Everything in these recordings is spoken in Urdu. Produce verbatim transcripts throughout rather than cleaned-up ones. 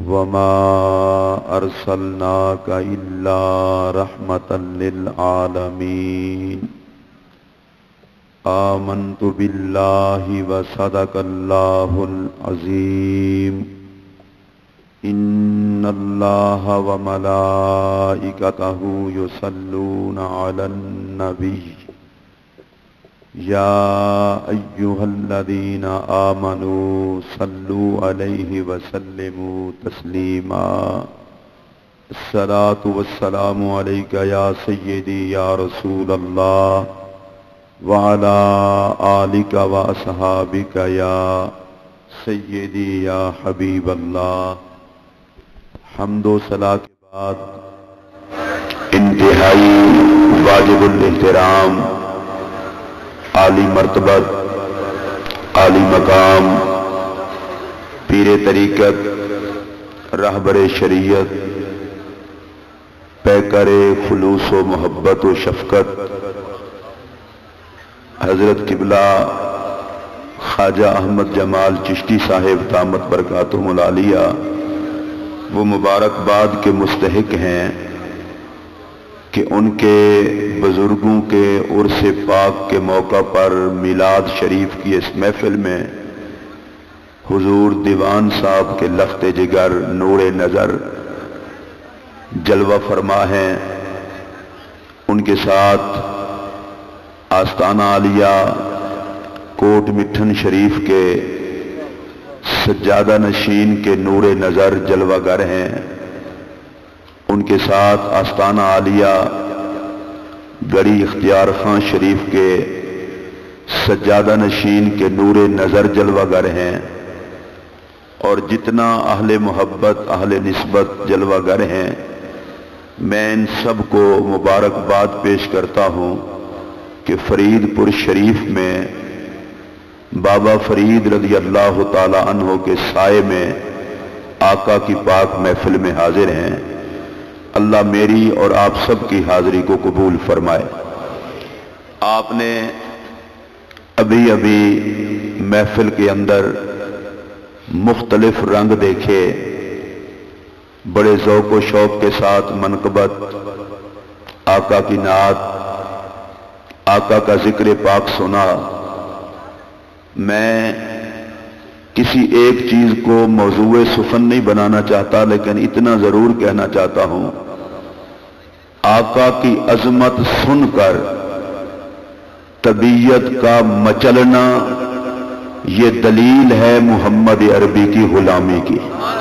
وما أرسلناك إلا رحمة للعالمين آمنت بالله وصدق الله العظيم إن الله وملائكته يصلون على النبي يا أيها الذين آمنوا صلوا عليه وسلموا تسليما الصلاة والسلام عليك يا سيدي يا رسول الله وعلى آلك وأصحابك يا سيدي يا حبيب الله حمد و صلاة کے بعد انتہائی واجب الاحترام عالی مرتبت عالی مقام پیر طریقت رہبر شریعت پیکر خلوص و محبت و شفقت حضرت قبلہ خواجہ احمد جمال چشتی صاحب دامت برکاتہم العالیہ وہ مبارکباد کے مستحق ہیں کہ ان کے بزرگوں کے عرس پاک کے موقع پر میلاد شریف کی اس محفل میں حضور دیوان صاحب کے لخت جگر نور نظر جلوہ فرما ہیں. ان کے ساتھ آستانہ عالیہ کوٹ مٹھن شریف کے سجادہ نشین کے نور نظر جلوہ گر ہیں. ان کے ساتھ آستانہ عالیہ گڑی اختیار خان شریف کے سجادہ نشین کے نور نظر جلوہ گر ہیں اور جتنا اہل محبت اہل نسبت جلوہ گر ہیں. میں ان سب کو مبارکباد پیش کرتا ہوں کہ فرید پور شریف میں بابا فرید رضی اللہ تعالی عنہ کے سائے میں آقا کی پاک محفل میں حاضر ہیں. اللہ میری اور آپ سب کی حاضری کو قبول فرمائے. آپ نے ابھی ابھی محفل کے اندر مختلف رنگ دیکھے، بڑے ذوق و شوق کے ساتھ منقبت، آقا کی نعت، آقا کا ذکر پاک سنا. میں کسی ایک چیز کو موضوع سخن نہیں بنانا چاہتا، لیکن اتنا ضرور کہنا چاہتا ہوں، آقا کی عظمت سن کر طبیعت کا مچلنا یہ دلیل ہے محمد عربی کی غلامی کی.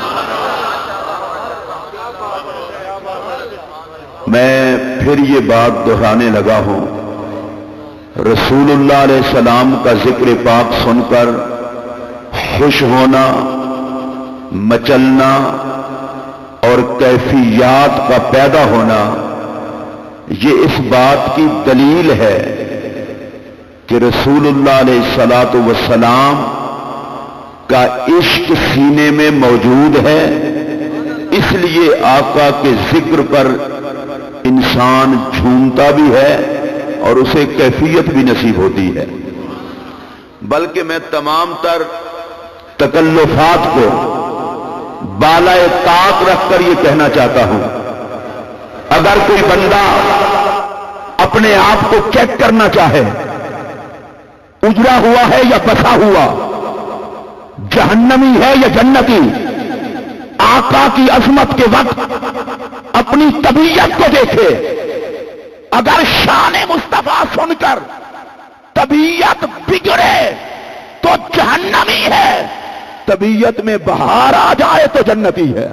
میں پھر یہ بات دہرانے لگا ہوں، رسول اللہ علیہ السلام کا ذکر پاک سن کر خوش ہونا، مچلنا اور کیفیات کا پیدا ہونا یہ اس بات کی دلیل ہے کہ رسول اللہ علیہ الصلوۃ والسلام کا عشق سینے میں موجود ہے. اس لیے آقا کے ذکر پر انسان جھومتا بھی ہے اور اسے کیفیت بھی نصیب ہوتی ہے. بلکہ میں تمام تر تکلفات کو بالائے طاق رکھ کر یہ کہنا چاہتا ہوں، اگر کوئی بندہ اپنے آپ کو چیک کرنا چاہے، اجڑا ہوا ہے یا بسا ہوا، جہنمی ہے یا جنتی، آقا کی عظمت کے وقت اپنی طبیعت کو دیکھے. اگر شان مصطفیٰ سن کر طبیعت بگڑے تو جہنمی ہے، طبیعت میں بہار آ جائے تو جنتی ہے.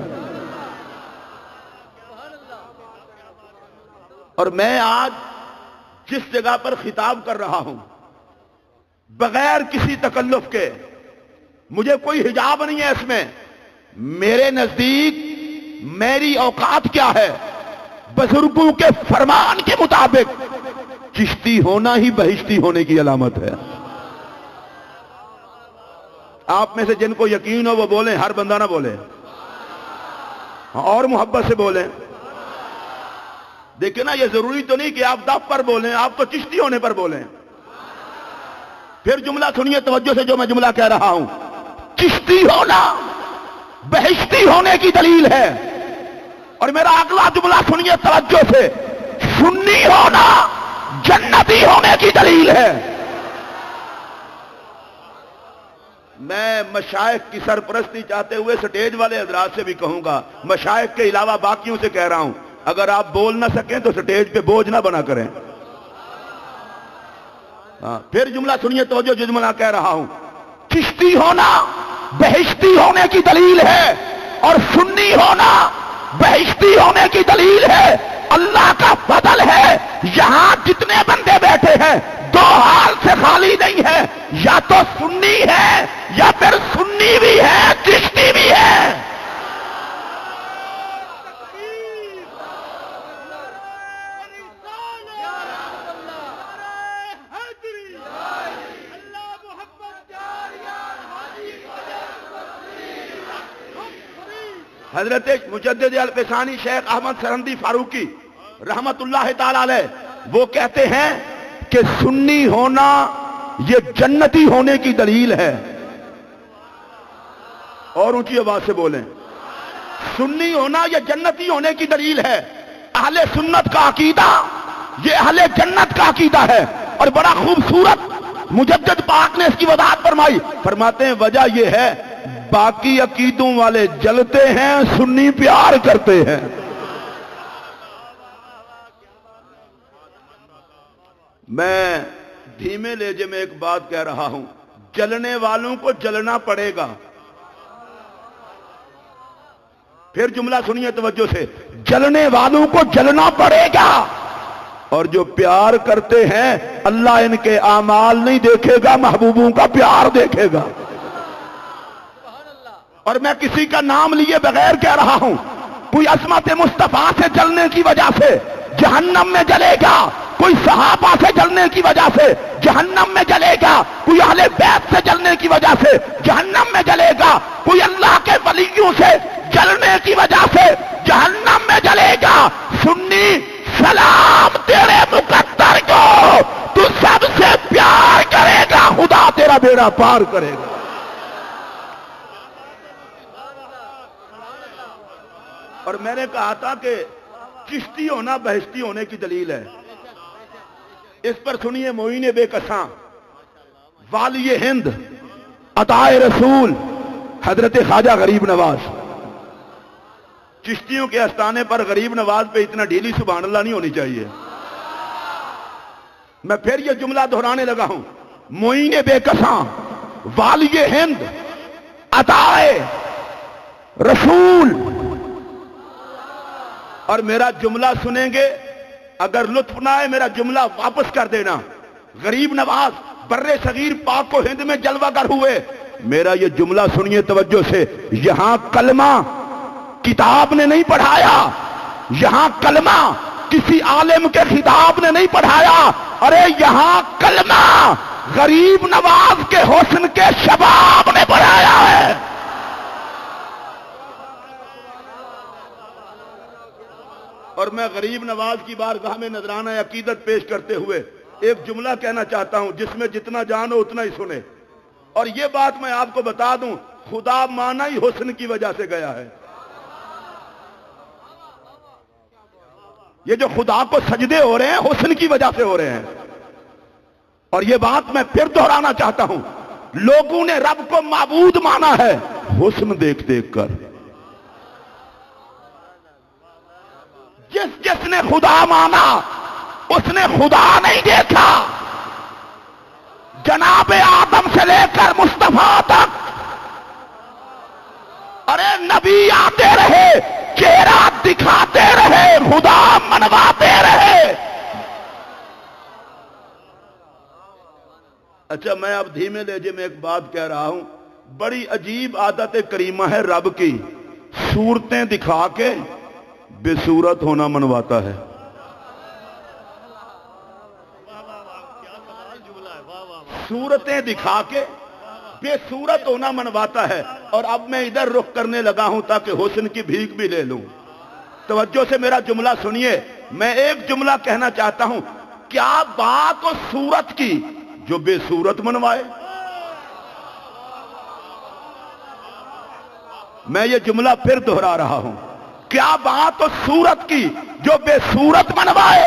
اور میں آج جس جگہ پر خطاب کر رہا ہوں بغیر کسی تکلف کے، مجھے کوئی حجاب نہیں ہے اس میں. میرے نزدیک میری اوقات کیا ہے؟ بزرگوں کے فرمان کے مطابق چشتی ہونا ہی بہشتی ہونے کی علامت ہے. آپ میں سے جن کو یقین ہو وہ بولیں، ہر بندہ نہ بولے، اور محبت سے بولیں. دیکھیں نا، یہ ضروری تو نہیں کہ آپ دف پر بولیں، آپ تو چشتی ہونے پر بولیں. پھر جملہ سنیے توجہ سے جو میں جملہ کہہ رہا ہوں. چشتی ہونا بہشتی ہونے کی دلیل ہے. اور میرا اگلا جملہ سنیے توجہ سے، سنی ہونا جنتی ہونے کی دلیل ہے. میں مشائخ کی سرپرستی چاہتے ہوئے سٹیج والے حضرات سے بھی کہوں گا، مشائخ کے علاوہ باقیوں سے کہہ رہا ہوں، اگر آپ بول نہ سکیں تو سٹیج پہ بوجھ نہ بنا کریں. ہاں پھر جملہ سنیے توجہ، جو جملہ کہہ رہا ہوں، چشتی ہونا بہشتی ہونے کی دلیل ہے اور سنی ہونا بہشتی ہونے کی دلیل ہے. اللہ کا فضل ہے، یہاں جتنے بندے بیٹھے ہیں دو حال سے خالی نہیں ہے، یا تو سنی ہے یا پھر سنی بھی ہے چشتی بھی ہے. حضرت مجدد الفسانی شیخ احمد سرندی فاروقی رحمت اللہ تعالی علیہ وہ کہتے ہیں کہ سنی ہونا یہ جنتی ہونے کی دلیل ہے. اور اونچی آواز سے بولیں، سنی ہونا یہ جنتی ہونے کی دلیل ہے. اہل سنت کا عقیدہ یہ اہل جنت کا عقیدہ ہے. اور بڑا خوبصورت مجدد پاک نے اس کی وضاحت فرمائی، فرماتے ہیں وجہ یہ ہے باقی عقیدوں والے جلتے ہیں، سنی پیار کرتے ہیں. میں دھیمے لہجے میں ایک بات کہہ رہا ہوں، جلنے والوں کو جلنا پڑے گا. پھر جملہ سنیے توجہ سے، جلنے والوں کو جلنا پڑے گا، اور جو پیار کرتے ہیں اللہ ان کے اعمال نہیں دیکھے گا، محبوبوں کا پیار دیکھے گا. اور میں کسی کا نام لیے بغیر کہہ رہا ہوں، کوئی عظمت مصطفیٰ سے جلنے کی وجہ سے جہنم میں جلے گا، کوئی صحابہ سے جلنے کی وجہ سے جہنم میں جلے گا، کوئی اہل بیت سے جلنے کی وجہ سے جہنم میں جلے گا، کوئی اللہ کے ولیوں سے جلنے کی وجہ سے جہنم میں جلے گا. سنی سلام تیرے مقدر کو، تو سب سے پیار کرے گا، خدا تیرا بیڑا پار کرے گا. اور میں نے کہا تھا کہ چشتی ہونا بہشتی ہونے کی دلیل ہے. اس پر سنیے معین بے کساں والی ہند عطائے رسول حضرت خواجہ غریب نواز. چشتیوں کے آستانے پر غریب نواز پہ اتنا ڈھیلی سبحان اللہ نہیں ہونی چاہیے. میں پھر یہ جملہ دہرانے لگا ہوں، معین بے کساں والی ہند عطائے رسول. اور میرا جملہ سنیں گے، اگر لطف نہ آئے میرا جملہ واپس کر دینا. غریب نواز بر صغیر پاک و ہند میں جلوہ گر ہوئے. میرا یہ جملہ سنیے توجہ سے، یہاں کلمہ کتاب نے نہیں پڑھایا، یہاں کلمہ کسی عالم کے خطاب نے نہیں پڑھایا، ارے یہاں کلمہ غریب نواز کے حسن کے شباب نے پڑھایا ہے. اور میں غریب نواز کی بارگاہ میں نذرانہ عقیدت پیش کرتے ہوئے ایک جملہ کہنا چاہتا ہوں، جس میں جتنا جان ہو اتنا ہی سنے. اور یہ بات میں آپ کو بتا دوں، خدا مانا ہی حسن کی وجہ سے گیا ہے. یہ جو خدا کو سجدے ہو رہے ہیں حسن کی وجہ سے ہو رہے ہیں. اور یہ بات میں پھر دہرانا چاہتا ہوں، لوگوں نے رب کو معبود مانا ہے حسن دیکھ دیکھ کر. جس جس نے خدا مانا اس نے خدا نہیں دیکھا. جناب آدم سے لے کر مصطفیٰ تک ارے نبی آتے رہے، چہرہ دکھاتے رہے، خدا منواتے رہے. اچھا میں اب دھیمے لہجے میں ایک بات کہہ رہا ہوں، بڑی عجیب عادت کریمہ ہے رب کی، صورتیں دکھا کے بے صورت ہونا منواتا ہے. صورتیں دکھا کے بے صورت ہونا منواتا ہے. اور اب میں ادھر رخ کرنے لگا ہوں تاکہ حسن کی بھیک بھی لے لوں. توجہ سے میرا جملہ سنیے. میں ایک جملہ کہنا چاہتا ہوں، کیا بات اس صورت کی جو بے صورت منوائے. میں یہ جملہ پھر دہرا رہا ہوں، کیا بات اس صورت کی جو بے صورت بنوائے؟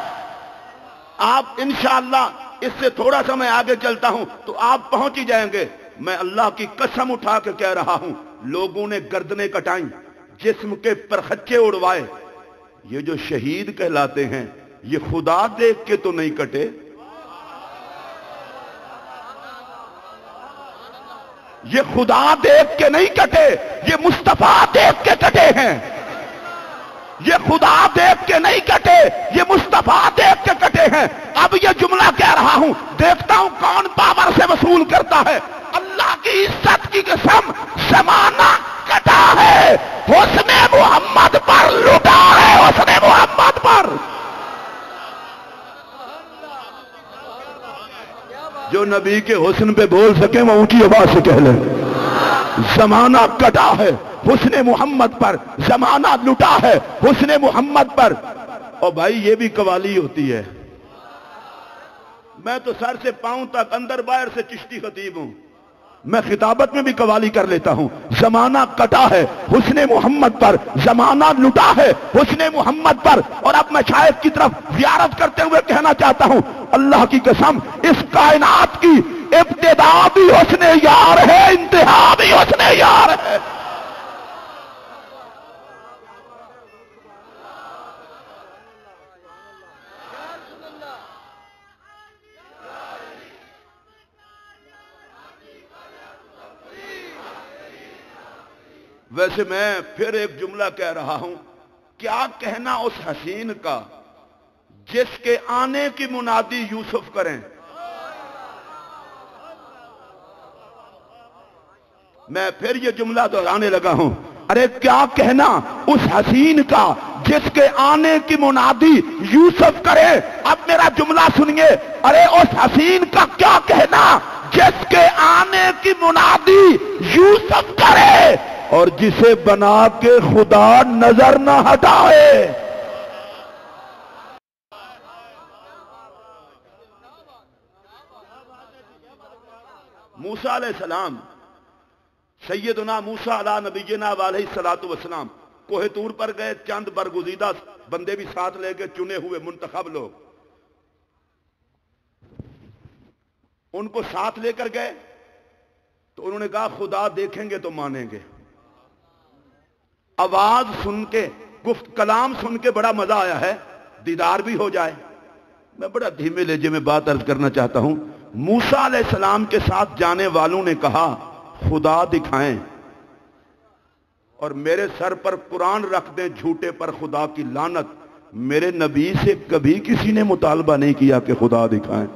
آپ انشاءاللہ اس سے تھوڑا سا میں آگے چلتا ہوں تو آپ پہنچ ہی جائیں گے۔ میں اللہ کی قسم اٹھا کے کہہ رہا ہوں، لوگوں نے گردنیں کٹائیں، جسم کے پرخچے اڑوائے، یہ جو شہید کہلاتے ہیں یہ خدا دیکھ کے تو نہیں کٹے، یہ خدا دیکھ کے نہیں کٹے، یہ مصطفیٰ دیکھ کے کٹے ہیں، یہ خدا دیکھ کے نہیں کٹے، یہ مصطفیٰ دیکھ کے کٹے ہیں۔ اب یہ جملہ کہہ رہا ہوں، دیکھتا ہوں کون پاور سے وصول کرتا ہے۔ اللہ کی عزت کی قسم، زمانہ کٹا ہے، حسن محمد پر لٹا ہے، حسن محمد پر۔ جو نبی کے حسن پہ بول سکے وہ اونچی آواز سے کہہ لیں، زمانہ کٹا ہے حسن محمد پر، زمانہ لٹا ہے حسن محمد پر۔ اور بھائی یہ بھی قوالی ہوتی ہے، میں تو سر سے پاؤں تک اندر باہر سے چشتی خطیب ہوں، میں خطابت میں بھی قوالی کر لیتا ہوں۔ زمانہ کٹا ہے حسن محمد پر، زمانہ لٹا ہے حسن محمد پر۔ اور اب میں شاید کی طرف زیارت کرتے ہوئے کہنا چاہتا ہوں، اللہ کی قسم اس کائنات کی ابتدا بھی حسن یار ہے، انتہا بھی حسن یار ہے۔ ویسے میں پھر ایک جملہ کہہ رہا ہوں، کیا کہنا اس حسین کا جس کے آنے کی منادی یوسف کریں۔ میں پھر یہ جملہ دہرانے لگا ہوں، ارے کیا کہنا اس حسین کا جس کے آنے کی منادی یوسف کرے۔ اب میرا جملہ سنیے، ارے اس حسین کا کیا کہنا جس کے آنے کی منادی یوسف کرے اور جسے بنا کے خدا نظر نہ ہٹائے۔ موسیٰ علیہ السلام، سیدنا موسیٰ علیہ نبینا علیہ الصلوۃ والسلام کوہ طور پر گئے، چند برگزیدہ بندے بھی ساتھ لے گئے، چنے ہوئے منتخب لوگ، ان کو ساتھ لے کر گئے تو انہوں نے کہا خدا دیکھیں گے تو مانیں گے۔ آواز سن کے، گفت کلام سن کے بڑا مزہ آیا ہے، دیدار بھی ہو جائے۔ میں بڑا دھیمے لہجے میں بات عرض کرنا چاہتا ہوں، موسیٰ علیہ السلام کے ساتھ جانے والوں نے کہا خدا دکھائیں اور میرے سر پر قرآن رکھ دیں، جھوٹے پر خدا کی لعنت۔ میرے نبی سے کبھی کسی نے مطالبہ نہیں کیا کہ خدا دکھائیں،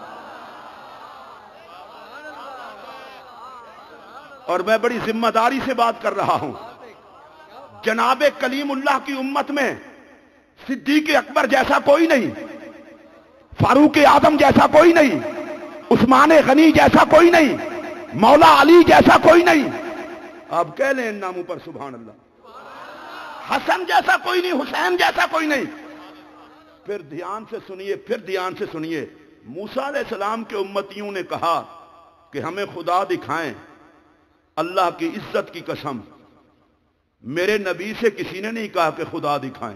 اور میں بڑی ذمہ داری سے بات کر رہا ہوں۔ جناب کلیم اللہ کی امت میں صدیق اکبر جیسا کوئی نہیں، فاروق اعظم جیسا کوئی نہیں، عثمان غنی جیسا کوئی نہیں، مولا علی جیسا کوئی نہیں۔ آپ کہہ لیں ان ناموں پر سبحان اللہ۔ حسن جیسا کوئی نہیں، حسین جیسا کوئی نہیں۔ پھر دھیان سے سنیے، پھر دھیان سے سنیے، موسیٰ علیہ السلام کے امتیوں نے کہا کہ ہمیں خدا دکھائیں۔ اللہ کی عزت کی قسم، میرے نبی سے کسی نے نہیں کہا کہ خدا دکھائیں۔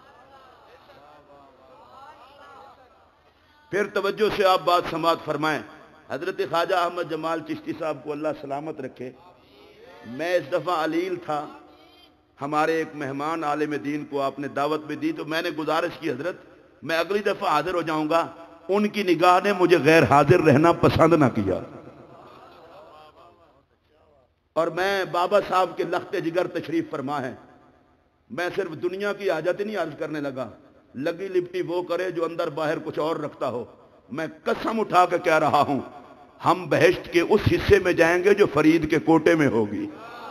پھر توجہ سے آپ بات سماعت فرمائیں۔ حضرت خواجہ احمد جمال چشتی صاحب کو اللہ سلامت رکھے، میں اس دفعہ علیل تھا، ہمارے ایک مہمان عالم دین کو آپ نے دعوت بھی دی، تو میں نے گزارش کی حضرت میں اگلی دفعہ حاضر ہو جاؤں گا۔ ان کی نگاہ نے مجھے غیر حاضر رہنا پسند نہ کیا، اور میں بابا صاحب کے لخت جگر تشریف فرما ہے، میں صرف دنیا کی حاجت نہیں عرض کرنے لگا، لگی لپٹی وہ کرے جو اندر باہر کچھ اور رکھتا ہو۔ میں قسم اٹھا کے کہہ رہا ہوں، ہم بہشت کے اس حصے میں جائیں گے جو فرید کے کوٹے میں ہوگی۔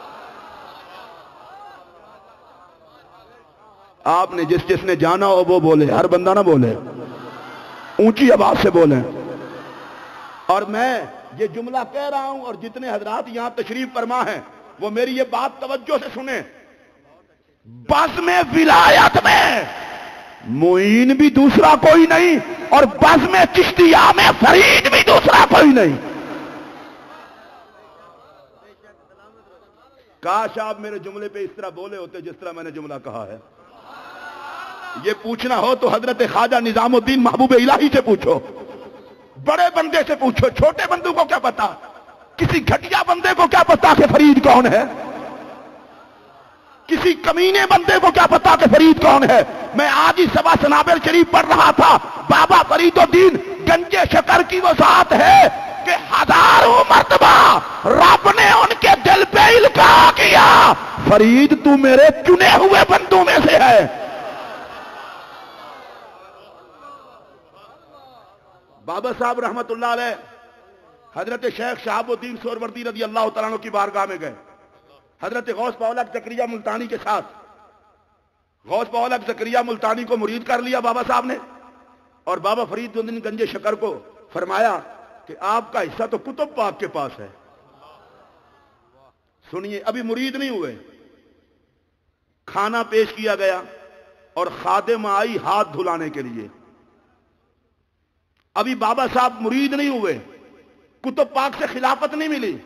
آپ نے جس جس نے جانا ہو وہ بولے، ہر بندہ نہ بولے، اونچی آواز سے بولیں۔ اور میں یہ جملہ کہہ رہا ہوں، اور جتنے حضرات یہاں تشریف فرما ہیں وہ میری یہ بات توجہ سے سنیں، بزم ولایت میں معین بھی دوسرا کوئی نہیں، اور بزم چشتیہ میں فرید بھی دوسرا کوئی نہیں۔ کاش آپ میرے جملے پہ اس طرح بولے ہوتے جس طرح میں نے جملہ کہا ہے. یہ پوچھنا ہو تو حضرت خواجہ نظام الدین محبوب الہی سے پوچھو, بڑے بندے سے پوچھو. چھوٹے بندوں کو کیا پتا, کسی گھٹیا بندے کو کیا پتا کہ فرید کون ہے, کسی کمینے بندے کو کیا پتا کہ فرید کون ہے. میں آج ہی سبا سنابل شریف پڑھ رہا تھا, بابا فرید الدین گنجے شکر کی وہ ذات ہے کہ ہزاروں مرتبہ رب نے ان کے دل پہ القاء کیا, فرید تو میرے چنے ہوئے بندوں میں سے ہے. بابا صاحب رحمت اللہ علیہ حضرت شیخ شہاب الدین سہروردی رضی اللہ تعالیٰ عنہ کی بارگاہ میں گئے, حضرت غوث پاولک زکریا ملتانی کے ساتھ. غوث پاولک زکریا ملتانی کو مرید کر لیا بابا صاحب نے, اور بابا فرید الدین گنج شکر کو فرمایا کہ آپ کا حصہ تو کتب پاک کے پاس ہے. سنیے, ابھی مرید نہیں ہوئے, کھانا پیش کیا گیا اور خادم آئی ہاتھ دھلانے کے لیے. ابھی بابا صاحب مرید نہیں ہوئے, کتب پاک سے خلافت نہیں ملی.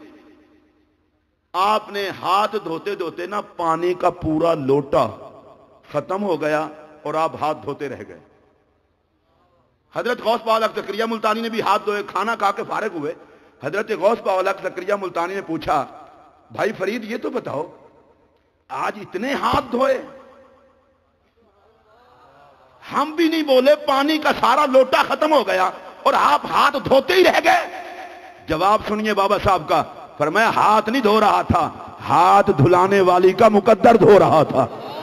آپ نے ہاتھ دھوتے دھوتے نا پانی کا پورا لوٹا ختم ہو گیا اور آپ ہاتھ دھوتے رہ گئے. حضرت غوث پاولک زکریا ملتانی نے بھی ہاتھ دھوئے, کھانا کھا کے فارغ ہوئے. حضرت غوث پاولک زکریا ملتانی نے پوچھا, بھائی فرید یہ تو بتاؤ آج اتنے ہاتھ دھوئے, ہم بھی نہیں بولے, پانی کا سارا لوٹا ختم ہو گیا اور آپ ہاتھ دھوتے ہی رہ گئے. جواب سنیے بابا صاحب کا, فرمایا ہاتھ نہیں دھو رہا تھا, ہاتھ دھلانے والی کا مقدر دھو رہا تھا.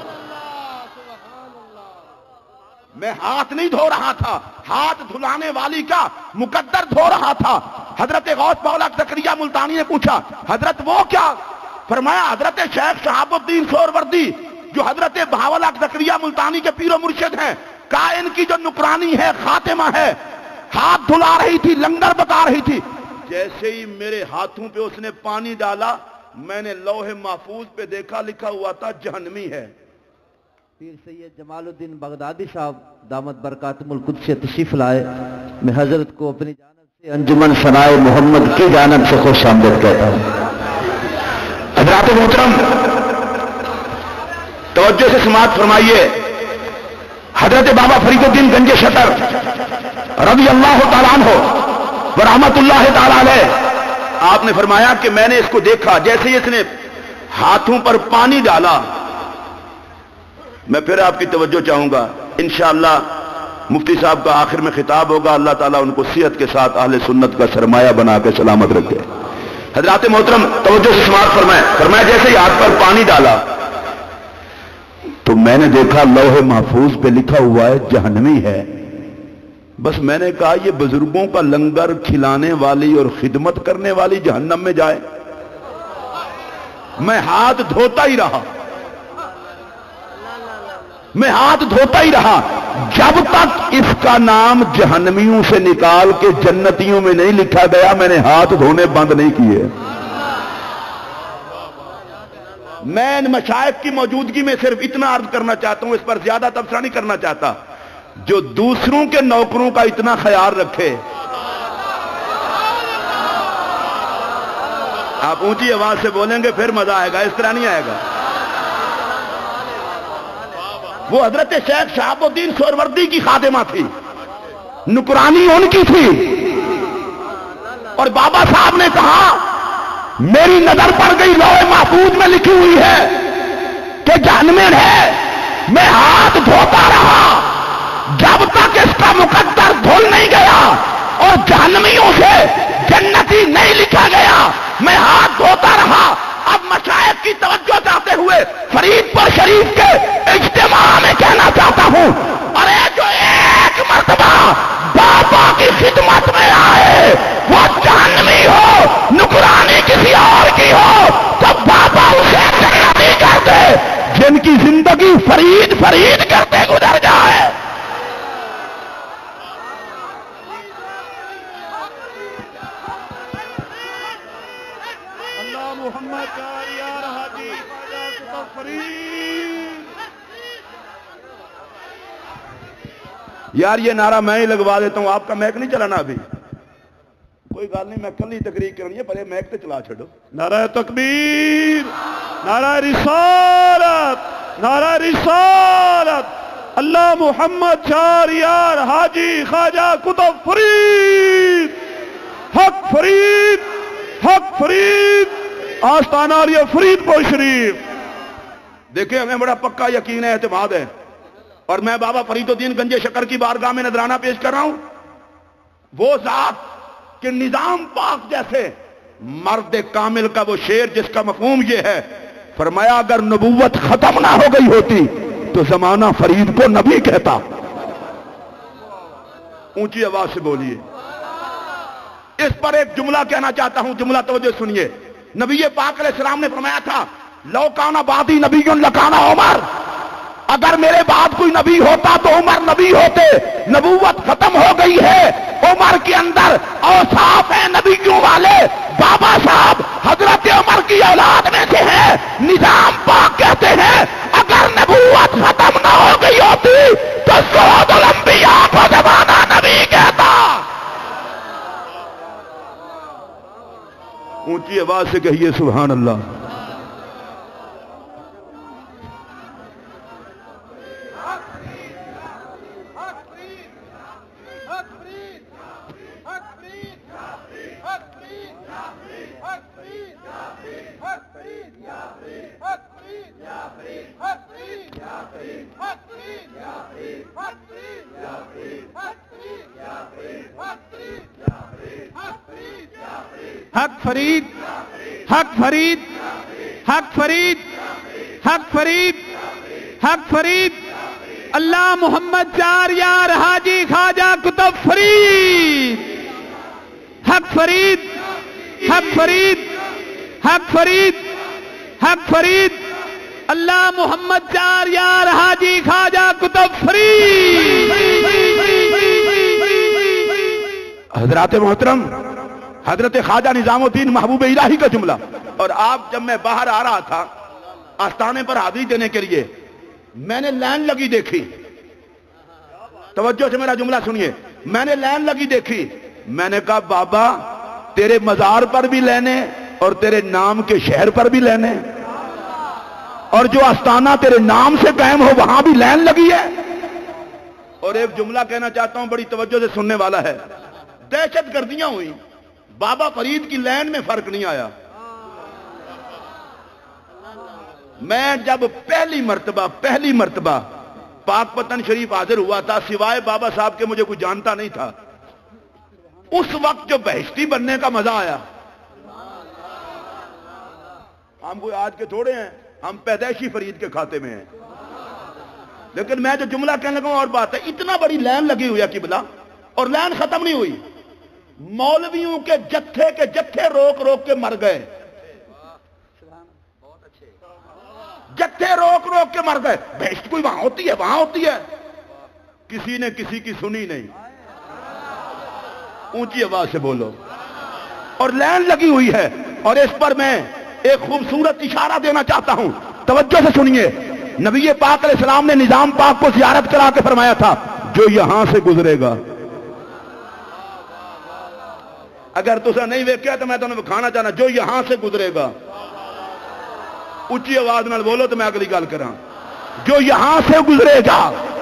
میں ہاتھ نہیں دھو رہا تھا, ہاتھ دھلانے والی کا مقدر دھو رہا تھا. حضرت غوث پاولک زکریا ملتانی نے پوچھا, حضرت وہ کیا؟ فرمایا حضرت شیخ شہاب الدین سہروردی جو حضرت بہاولک زکریا ملتانی کے پیر و مرشد ہیں, کائن کی جو نکرانی ہے, خاتمہ ہے, ہاتھ دھلا رہی تھی, لنگر بتا رہی تھی. جیسے ہی میرے ہاتھوں پہ اس نے پانی ڈالا, میں نے لوح محفوظ پہ دیکھا, لکھا ہوا تھا جہنمی ہے. پیر سید جمال الدین بغدادی صاحب دامت برکاتہم القدس سے تشریف لائے. میں حضرت کو اپنی جانب سے انجمن ثنائے محمد کی جانب سے خوش آمدید کہتا ہوں. حضرات محترم توجہ سے سماعت فرمائیے. حضرت بابا فرید الدین گنج شکر رضی اللہ تعالیٰ عنہ ورحمت اللہ تعالیٰ علیہ, آپ نے فرمایا کہ میں نے اس کو دیکھا جیسے ہی اس نے ہاتھوں پر پانی ڈالا. میں پھر آپ کی توجہ چاہوں گا, انشاءاللہ مفتی صاحب کا آخر میں خطاب ہوگا, اللہ تعالیٰ ان کو صحت کے ساتھ اہل سنت کا سرمایہ بنا کے سلامت رکھے. حضرات محترم توجہ سے سماعت فرمائیں. فرمایا جیسے ہی ہاتھ پر پانی ڈالا تو میں نے دیکھا لوح محفوظ پہ لکھا ہوا ہے جہنمی ہے. بس میں نے کہا یہ بزرگوں کا لنگر کھلانے والی اور خدمت کرنے والی جہنم میں جائے. میں ہاتھ دھوتا ہی رہا, میں ہاتھ دھوتا ہی رہا جب تک اس کا نام جہنمیوں سے نکال کے جنتیوں میں نہیں لکھا گیا. میں نے ہاتھ دھونے بند نہیں کیے. میں مشائخ کی موجودگی میں صرف اتنا عرض کرنا چاہتا ہوں, اس پر زیادہ تبصرہ نہیں کرنا چاہتا, جو دوسروں کے نوکروں کا اتنا خیال رکھے. آپ اونچی آواز سے بولیں گے پھر مزہ آئے گا, اس طرح نہیں آئے گا. وہ حضرت شیخ شہاب الدین سہروردی کی خادمہ تھی, نکرانی ان کی تھی, اور بابا صاحب نے کہا میری نظر پڑ گئی لوح محفوظ میں لکھی ہوئی ہے کہ جہنم ہے. میں ہاتھ دھوتا رہا جب تک اس کا مقدر دھل نہیں گیا اور جہنمیوں سے جنتی نہیں لکھا گیا. میں ہاتھ دھوتا رہا. اب مشائخ کی توجہ چاہتے ہوئے فرید پور شریف کے اجتماع میں کہنا چاہتا ہوں, ارے جو ایک مرتبہ بابا کی خدمت میں آئے وہ جہنمی ہو, نکرانی کسی اور کی ہو, تو بابا اسے جنتی کر دے. جن کی زندگی فرید فرید کرتے گزر جائے. محمد یار حاجی یار یہ نعرہ میں ہی لگوا دیتا ہوں, آپ کا میک نہیں چلانا ابھی. کوئی گل نہیں, میں کل ہی تقریر کرنی ہے, پہلے میک تے چلا چھڈو. نعرہ تکبیر, नारा रिसालत, नारा रिसालत। अल्लाह मोहम्मद चार यार हाजी ख्वाजा कुतुब फरीद, हक फरीद, हक फरीद, आस्ताना और फरीदपुर शरीफ। देखिए हमें बड़ा पक्का यकीन है, एतमाद है, और मैं बाबा फरीदुद्दीन गंजे शक्कर की बारगाह में नजराना पेश कर रहा हूं। वो जात के निजाम पाक जैसे मर्द कामिल का वो शेर जिसका मफहूम ये है, फरमाया अगर नबूवत खत्म ना हो गई होती तो जमाना फरीद को नबी कहता। ऊंची आवाज से बोलिए। इस पर एक जुमला कहना चाहता हूं, जुमला तवज्जो सुनिए। नबी पाक अलैहिस्सलाम ने फरमाया था, लौकाना बादी नबीयुन लकाना उमर, अगर मेरे बाद कोई नबी होता तो उमर नबी होते। नबूवत खत्म हो गई है, उमर के अंदर औसाफ है नबियों वाले। बाबा साहब हजरत उमर की औलाद में से हैं। निजाम पाक कहते हैं अगर नबूवत खत्म ना हो गई होती तो सऊदुल अंबिया को जमाना नबी कहता। ऊंची आवाज से कहिए सुभान अल्लाह। हक फरीद, हक फरीद, हक फरीद, हक फरीद, हक फरीद। अल्लाह मोहम्मद चार यार हाजी ख्वाजा कुतुब फरीद, हक फरीद, हक फरीद, हक फरीद, हक फरीद। अल्लाह मोहम्मद चार यार हाजी ख्वाजा कुतुब फरीद। हजरात मोहतरम, हजरत ख्वाजा निजामुद्दीन महबूब इलाही का जुमला। और आप जब मैं बाहर आ रहा था आस्थाने पर हाजिरी देने के लिए, मैंने लाइन लगी देखी। तवज्जो से मेरा जुमला सुनिए। मैंने लाइन लगी देखी, मैंने कहा बाबा तेरे मजार पर भी लेने और तेरे नाम के शहर पर भी लेने, और जो आस्थाना तेरे नाम से कायम हो वहां भी लाइन लगी है। और एक जुमला कहना चाहता हूं, बड़ी तवज्जो से सुनने वाला है। दहशत गर्दियां हुई, बाबा फरीद की लाइन में फर्क नहीं आया। मैं जब पहली मर्तबा पहली मर्तबा पाकपतन शरीफ हाजिर हुआ था, सिवाय बाबा साहब के मुझे कोई जानता नहीं था। उस वक्त जो बहिश्ती बनने का मजा आया, हम कोई आज के थोड़े हैं, हम पैदाइशी फरीद के खाते में हैं। लेकिन मैं जो जुमला कहने लगा और बात है, इतना बड़ी लाइन लगी हुई है किबला, और लाइन खत्म नहीं हुई। मौलवियों के जत्थे के जत्थे रोक रोक के मर गए, जत्थे रोक रोक के मर गए। बेस्ट कोई वहां होती है, वहां होती है, किसी ने किसी की सुनी नहीं। ऊंची आवाज से बोलो। और लाइन लगी हुई है। और इस पर मैं एक खूबसूरत इशारा देना चाहता हूं, तवज्जो से सुनिए। नबी पाक अलैहिस्सलाम ने निजाम पाक को जियारत करा के फरमाया था, जो यहां से गुजरेगा, अगर तुसा नहीं वेख्या तो मैं तुम्हें खाना चाहना, जो यहां से गुजरेगा। उच्ची आवाज नाल बोलो तो मैं अगली गल करा। जो यहां से गुजरेगा,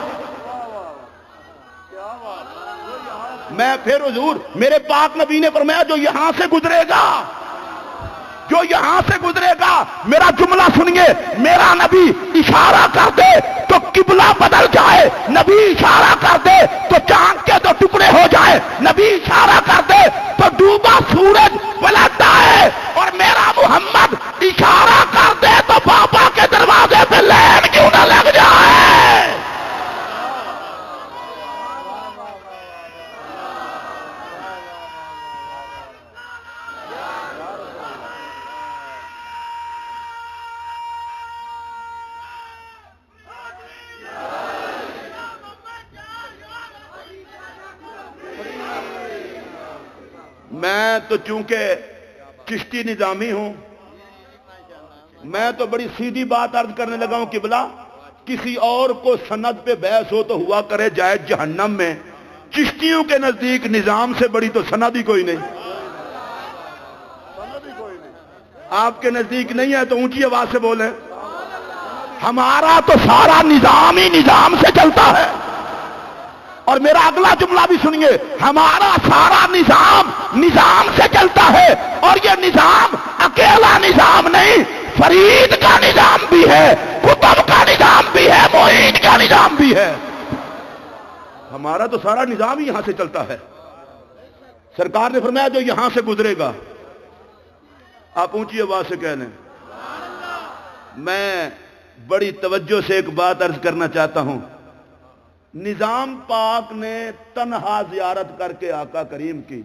मैं फिर हुजूर मेरे पाक नबी ने फरमाया जो यहां से गुजरेगा, जो यहां से गुजरेगा। मेरा जुमला सुनिए। मेरा नबी इशारा कर दे तो किबला बदल जाए, नबी इशारा कर दे तो चांद के दो टुकड़े हो जाए, नबी इशारा कर दे तो डूबा सूरज पलट आए, और मेरा मोहम्मद इशारा कर दे तो बाबा के दरवाजे पे लाइन क्यों ना लग जाए। मैं तो चूंकि चिश्ती निजामी हूं, मैं तो बड़ी सीधी बात अर्ज करने लगा हूं किबला, किसी और को सनद पे बहस हो तो हुआ करे जाए जहन्नम में। चिश्तियों के नजदीक निजाम से बड़ी तो सनद ही कोई नहीं। آپ کے نزدیک نہیں ہے تو اونچی آواز سے بولیں. ہمارا تو سارا نظام ہی نظام سے چلتا ہے. اور میرا اگلا جملہ بھی سنیے, ہمارا سارا نظام نظام سے چلتا ہے, اور یہ نظام اکیلا نظام نہیں, فرید کا نظام بھی ہے, قطب کا نظام بھی ہے, معین کا نظام بھی ہے. ہمارا تو سارا نظام ہی یہاں سے چلتا ہے. سرکار نے فرمایا جو یہاں سے گزرے گا, آپ اونچی آواز سے کہہ لیں. میں بڑی توجہ سے ایک بات عرض کرنا چاہتا ہوں. نظام پاک نے تنہا زیارت کر کے آقا کریم کی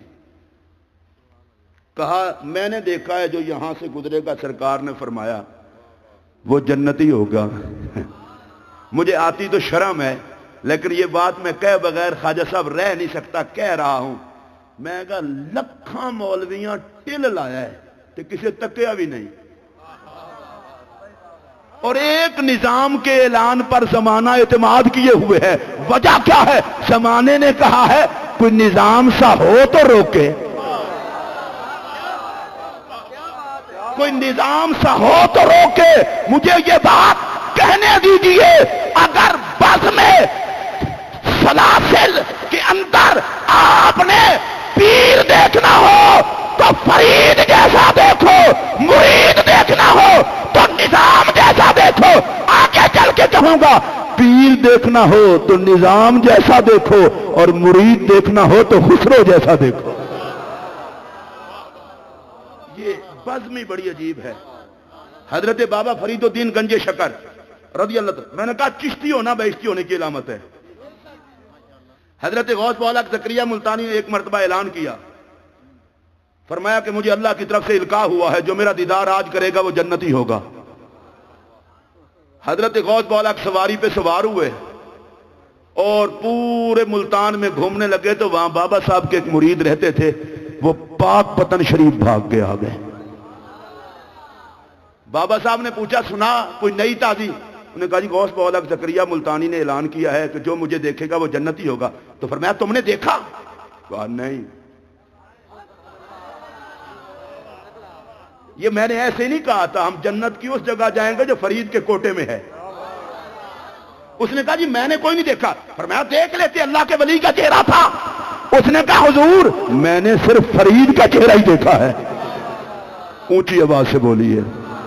کہا میں نے دیکھا ہے جو یہاں سے گزرے گا, سرکار نے فرمایا وہ جنتی ہوگا. مجھے آتی تو شرم ہے, لیکن یہ بات میں کہہ بغیر خواجہ صاحب رہ نہیں سکتا, کہہ رہا ہوں. میں کہا لکھاں مولویاں ٹل لایا ہے تو کسی تکیا بھی نہیں, اور ایک نظام کے اعلان پر زمانہ اعتماد کیے ہوئے ہے. وجہ کیا ہے؟ زمانے نے کہا ہے کوئی نظام سا ہو تو روکے, کوئی نظام سا ہو تو روکے. مجھے یہ بات کہنے دیجئے, اگر بس میں سلاسل کے اندر آپ نے پیر دیکھنا ہو تو فرید جیسا دیکھو, مرید دیکھنا ہو تو نظام جیسا دیکھو. آگے چل کے کہوں گا پیر دیکھنا ہو تو نظام جیسا دیکھو, اور مرید دیکھنا ہو تو خسرو جیسا دیکھو. یہ بزمی بڑی عجیب ہے. حضرت بابا فرید الدین گنج شکر رضی اللہ تعالی, میں نے کہا چشتی ہونا بہشتی ہونے کی علامت ہے. حضرت غوث پالک زکریا ملتانی نے ایک مرتبہ اعلان کیا, فرمایا کہ مجھے اللہ کی طرف سے القاء ہوا ہے جو میرا دیدار آج کرے گا وہ جنتی ہوگا. حضرت غوث پالک سواری پہ سوار ہوئے اور پورے ملتان میں گھومنے لگے تو وہاں بابا صاحب کے ایک مرید رہتے تھے, وہ پاک پتن شریف بھاگ کے آ گئے. بابا صاحب نے پوچھا سنا کوئی نئی تازی؟ انہوں نے کہا جی غوث پالک زکریا ملتانی نے اعلان کیا ہے کہ جو مجھے دیکھے گا وہ جنتی ہوگا. تو فرمایا تم نے دیکھا؟ کہا نہیں. یہ میں نے ایسے نہیں کہا تھا, ہم جنت کی اس جگہ جائیں گے جو فرید کے کوٹے میں ہے. اس نے کہا جی میں نے کوئی نہیں دیکھا. فرمایا دیکھ لیتے, اللہ کے ولی کا چہرہ تھا. اس نے کہا حضور میں نے صرف فرید کا چہرہ ہی دیکھا ہے. اونچی آواز سے بولیے.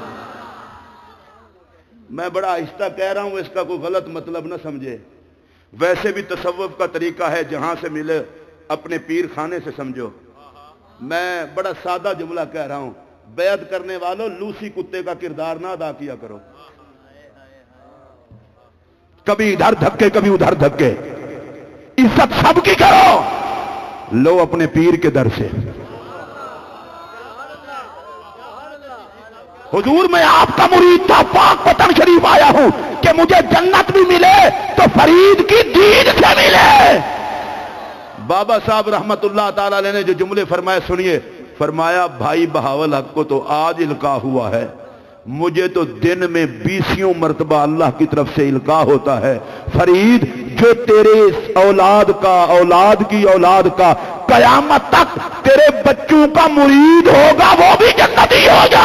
میں بڑا آہستہ کہہ رہا ہوں, اس کا کوئی غلط مطلب نہ سمجھے. ویسے بھی تصوف کا طریقہ ہے جہاں سے ملے اپنے پیر خانے سے سمجھو. میں بڑا سادہ جملہ کہہ رہا ہوں, بیعت کرنے والوں لوسی کتے کا کردار نہ ادا کیا کرو. کبھی ادھر دھکے کبھی ادھر دھکے, عزت سب کی کرو, لو اپنے پیر کے در سے. حضور میں آپ کا مرید تھا, پاک پتن شریف آیا ہوں کہ مجھے جنت بھی ملے تو فرید کی دید سے ملے. بابا صاحب رحمت اللہ تعالی علیہ نے جو جملے فرمائے سنیے. فرمایا بھائی بہاول حق کو تو آج القاء ہوا ہے, مجھے تو دن میں بیسیوں مرتبہ اللہ کی طرف سے القاء ہوتا ہے. فرید جو تیرے اولاد کا اولاد کی اولاد کا قیامت تک تیرے بچوں کا مرید ہوگا وہ بھی جنتی ہوگا.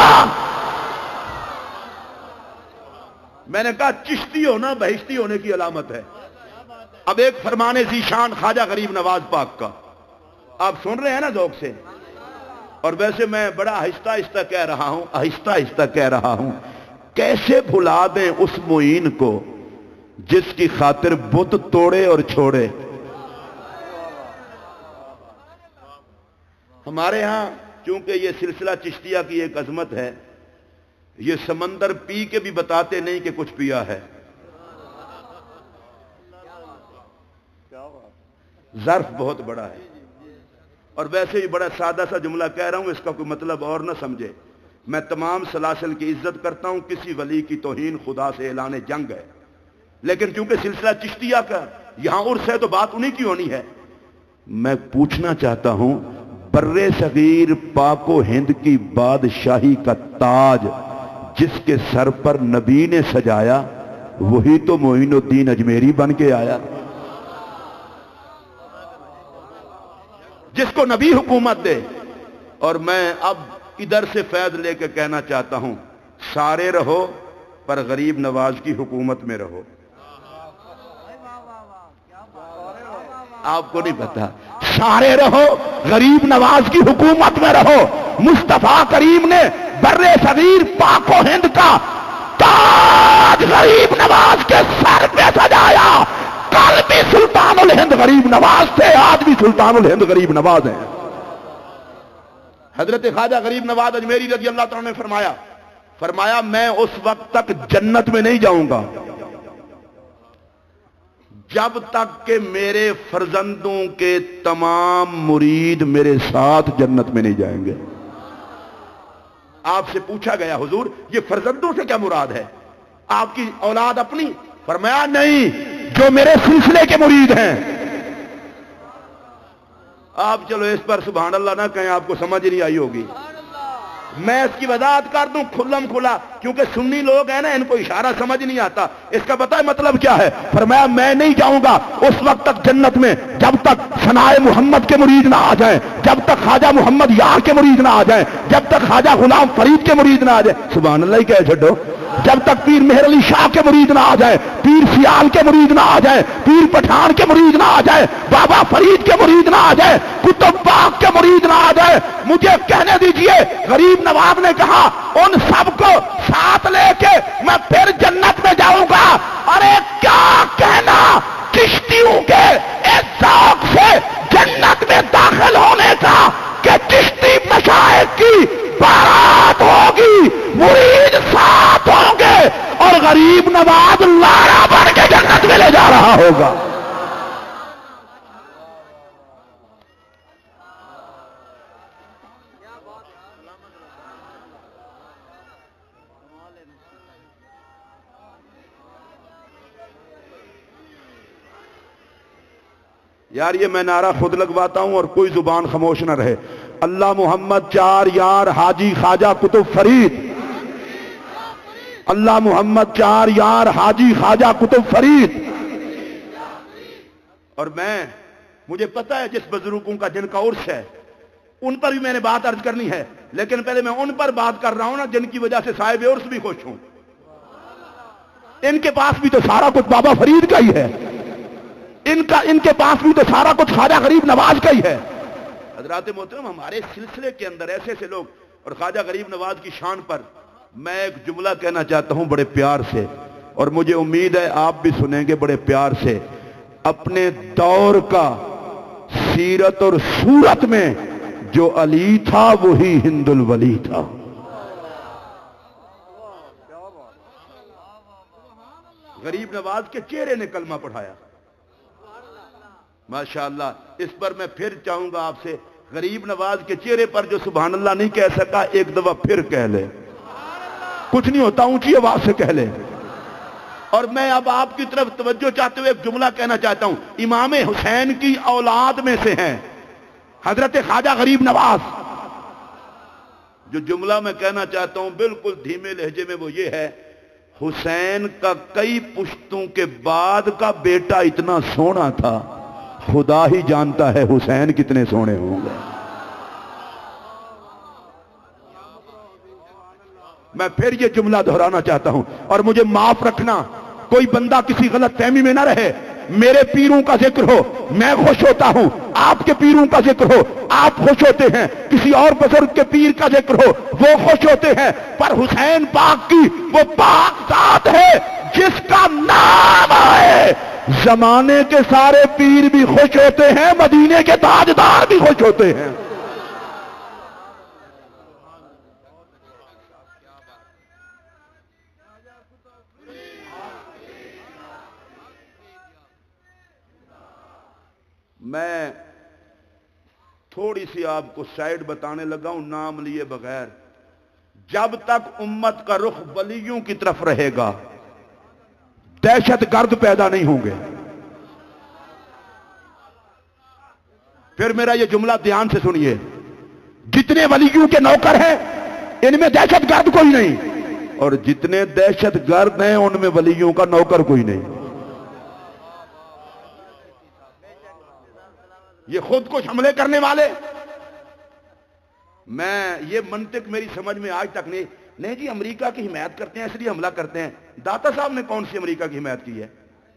میں نے کہا چشتی ہونا بہشتی ہونے کی علامت ہے. اب ایک فرمان ذیشان خواجہ غریب نواز پاک کا آپ سن رہے ہیں نا ذوق سے, اور ویسے میں بڑا آہستہ آہستہ کہہ رہا ہوں آہستہ آہستہ کہہ رہا ہوں. کیسے بھلا دیں اس معین کو جس کی خاطر بت توڑے اور چھوڑے. ہمارے ہاں چونکہ یہ سلسلہ چشتیہ کی ایک عظمت ہے, یہ سمندر پی کے بھی بتاتے نہیں کہ کچھ پیا ہے. ظرف بہت بڑا ہے. اور ویسے ہی بڑا سادہ سا جملہ کہہ رہا ہوں, اس کا کوئی مطلب اور نہ سمجھے. میں تمام سلاسل کی عزت کرتا ہوں, کسی ولی کی توہین خدا سے اعلان جنگ ہے, لیکن چونکہ سلسلہ چشتیہ کا یہاں عرس ہے تو بات انہی کی ہونی ہے. میں پوچھنا چاہتا ہوں, برے صغیر پاک و ہند کی بادشاہی کا تاج جس کے سر پر نبی نے سجایا وہی تو معین الدین اجمیری بن کے آیا, جس کو نبی حکومت دے. اور میں اب ادھر سے فیض لے کے کہنا چاہتا ہوں، سارے رہو پر غریب نواز کی حکومت میں رہو۔ آپ کو نہیں پتا، سارے رہو غریب نواز کی حکومت میں رہو۔ مصطفیٰ کریم نے بر صغیر پاک و ہند کا تاج غریب نواز کے سر پہ سجایا۔ کل بھی سلطان الہند غریب نواز تھے، آج بھی سلطان الہند غریب نواز ہیں۔ حضرت خواجہ غریب نواز اجمیری رضی اللہ تعالیٰ نے فرمایا فرمایا میں اس وقت تک جنت میں نہیں جاؤں گا جب تک کہ میرے فرزندوں کے تمام مرید میرے ساتھ جنت میں نہیں جائیں گے۔ آپ سے پوچھا گیا حضور یہ فرزندوں سے کیا مراد ہے؟ آپ کی اولاد اپنی؟ فرمایا نہیں، جو میرے سلسلے کے مرید ہیں۔ آپ چلو اس پر سبحان اللہ نہ کہیں، آپ کو سمجھ نہیں آئی ہوگی۔ میں اس کی وضاحت کر دوں کھلم کھلا، کیونکہ سنی لوگ ہیں نا، ان کو اشارہ سمجھ نہیں آتا۔ اس کا پتہ ہے مطلب کیا ہے؟ فرمایا میں نہیں جاؤں گا اس وقت تک جنت میں جب تک ثنائے محمد کے مرید نہ آ جائیں، جب تک خواجہ محمد یار کے مرید نہ آ جائیں، جب تک خواجہ غلام فرید کے مرید نہ آ جائیں۔ سبحان اللہ ہی کہہ چھڈو۔ جب تک پیر مہر علی شاہ کے مرید نہ آ جائے، پیر سیال کے مرید نہ آ جائے، پیر پٹھان کے مرید نہ آ جائے، بابا فرید کے مرید نہ آ جائے، قطب پاک کے مرید نہ آ جائے، مجھے کہنے دیجئے غریب نواز نے کہا ان سب کو ساتھ لے کے میں پھر جنت میں جاؤں گا۔ ارے کیا کہنا چشتیوں کے اس ذوق سے جنت میں داخل ہونے کا کہ چشتی مشائخ کی بارات ہوگی، مرید ساتھ ہوں گے اور غریب نواز لارا بن کے جنت میں لے جا رہا ہوگا۔ یار یہ میں نعرہ خود لگواتا ہوں اور کوئی زبان خاموش نہ رہے۔ اللہ محمد چار یار حاجی خواجہ قطب فرید، اللہ محمد چار یار حاجی خواجہ قطب فرید۔ اور میں مجھے پتہ ہے جس بزرگوں کا جن کا عرس ہے ان پر بھی میں نے بات عرض کرنی ہے، لیکن پہلے میں ان پر بات کر رہا ہوں نا جن کی وجہ سے صاحب عرس بھی خوش ہوں۔ ان کے پاس بھی تو سارا کچھ بابا فرید کا ہی ہے، ان کا ان کے پاس بھی تو سارا کچھ خواجہ غریب نواز کا ہی ہے۔ حضرات محترم، ہمارے سلسلے کے اندر ایسے ایسے لوگ، اور خواجہ غریب نواز کی شان پر میں ایک جملہ کہنا چاہتا ہوں بڑے پیار سے، اور مجھے امید ہے آپ بھی سنیں گے بڑے پیار سے۔ اپنے دور کا سیرت اور صورت میں جو علی تھا وہی ہند الولی تھا۔ غریب نواز کے چہرے نے کلمہ پڑھایا، ماشاءاللہ۔ اس پر میں پھر چاہوں گا آپ سے، غریب نواز کے چہرے پر جو سبحان اللہ نہیں کہہ سکا ایک دفعہ پھر کہہ لے، کچھ نہیں ہوتا، اونچی آواز سے کہہ لے۔ اور میں اب آپ کی طرف توجہ چاہتے ہوئے ایک جملہ کہنا چاہتا ہوں، امام حسین کی اولاد میں سے ہیں حضرت خواجہ غریب نواز۔ جو جملہ میں کہنا چاہتا ہوں بالکل دھیمے لہجے میں وہ یہ ہے، حسین کا کئی پشتوں کے بعد کا بیٹا اتنا سونا تھا، خدا ہی جانتا ہے حسین کتنے سونے ہوں گے۔ میں پھر یہ جملہ دہرانا چاہتا ہوں، اور مجھے معاف رکھنا کوئی بندہ کسی غلط فہمی میں نہ رہے۔ میرے پیروں کا ذکر ہو میں خوش ہوتا ہوں، آپ کے پیروں کا ذکر ہو آپ خوش ہوتے ہیں، کسی اور بزرگ کے پیر کا ذکر ہو وہ خوش ہوتے ہیں، پر حسین پاک کی وہ پاک ذات ہے جس کا نام آئے زمانے کے سارے پیر بھی خوش ہوتے ہیں، مدینے کے تاجدار بھی خوش ہوتے ہیں۔ میں تھوڑی سی آپ کو سائڈ بتانے لگا ہوں نام لیے بغیر۔ جب تک امت کا رخ ولیوں کی طرف رہے گا دہشت گرد پیدا نہیں ہوں گے۔ پھر میرا یہ جملہ دھیان سے سنیے، جتنے ولیوں کے نوکر ہیں ان میں دہشت گرد کوئی نہیں، اور جتنے دہشت گرد ہیں ان میں ولیوں کا نوکر کوئی نہیں۔ یہ خود کو حملے کرنے والے، میں یہ منطق میری سمجھ میں آج تک نہیں نہیں جی امریکہ کی حمایت کرتے ہیں اس لیے حملہ کرتے ہیں. داتا صاحب نے کون سی امریکہ کی حمایت کی ہے؟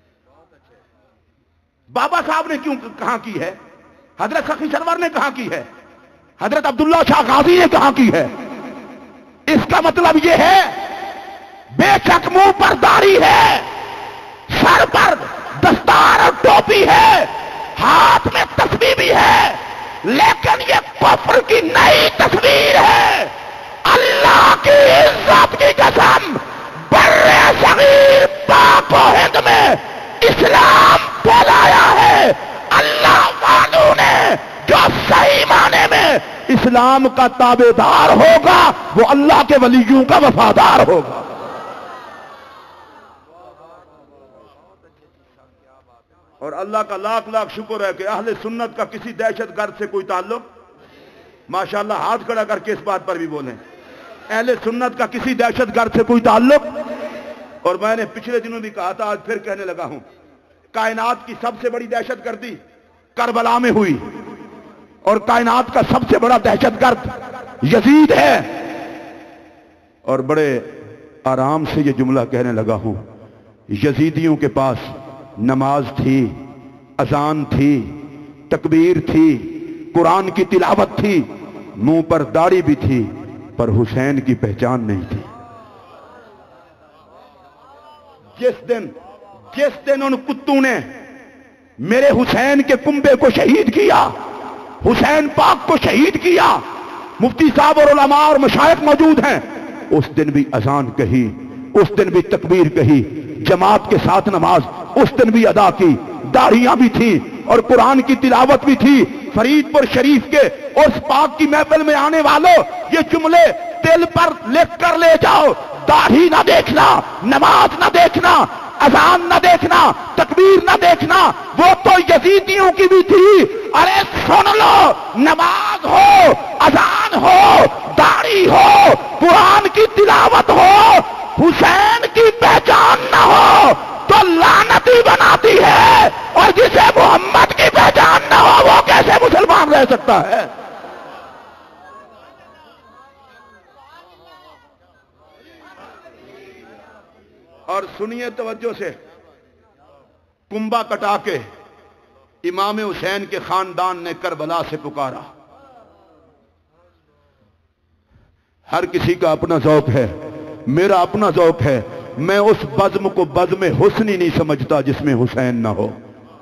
بابا صاحب نے کیوں کہاں کی ہے؟ حضرت سخی سرور نے کہاں کی ہے؟ حضرت عبداللہ شاہ غازی نے کہاں کی ہے؟ اس کا مطلب یہ ہے بے شک منہ پر داڑھی ہے، سر پر دستار اور ٹوپی ہے، ہاتھ میں تسبیح بھی ہے، لیکن یہ کفر کی نئی تصویر ہے. اللہ کی عزت کی قسم برے صغیر پاک و ہند میں اسلام پھیلایا ہے اللہ والوں نے. جو صحیح معنی میں اسلام کا تابع دار ہوگا وہ اللہ کے ولیوں کا وفادار ہوگا. اور اللہ کا لاکھ لاکھ شکر ہے کہ اہل سنت کا کسی دہشت گرد سے کوئی تعلق، ماشاءاللہ ہاتھ کھڑا کر کے اس بات پر بھی بولیں، اہل سنت کا کسی دہشت گرد سے کوئی تعلق. اور میں نے پچھلے دنوں بھی کہا تھا، آج پھر کہنے لگا ہوں، کائنات کی سب سے بڑی دہشت گردی کربلا میں ہوئی، اور کائنات کا سب سے بڑا دہشت گرد یزید ہے. اور بڑے آرام سے یہ جملہ کہنے لگا ہوں، یزیدیوں کے پاس نماز تھی، اذان تھی، تکبیر تھی، قرآن کی تلاوت تھی، منہ پر داڑھی بھی تھی، پر حسین کی پہچان نہیں تھی. جس دن جس دن ان کتوں نے میرے حسین کے کنبے کو شہید کیا، حسین پاک کو شہید کیا، مفتی صاحب اور علماء اور مشائخ موجود ہیں، اس دن بھی اذان کہی، اس دن بھی تکبیر کہی، جماعت کے ساتھ نماز اس دن بھی ادا کی، داڑھیاں بھی تھیں اور قرآن کی تلاوت بھی تھی. فرید پور شریف کے اس پاک کی محفل میں آنے والوں یہ جملے دل پر لکھ کر لے جاؤ. داڑھی نہ دیکھنا، نماز نہ دیکھنا، اذان نہ دیکھنا، تکبیر نہ دیکھنا، وہ تو یزیدیوں کی بھی تھی. ارے سن لو، نماز ہو، اذان ہو، داڑھی ہو، قرآن کی تلاوت ہو، حسین کی پہچان نہ ہو تو لعنتی بناتی ہے، اور جسے محمد کی پہچان نہ ہو وہ کیسے مسلمان رہ سکتا ہے؟ اور سنیے توجہ سے، کنبا کٹا کے امام حسین کے خاندان نے کربلا سے پکارا. ہر کسی کا اپنا ذوق ہے، میرا اپنا ذوق ہے. میں اس بزم کو بزم حسنی نہیں سمجھتا جس میں حسین نہ ہو.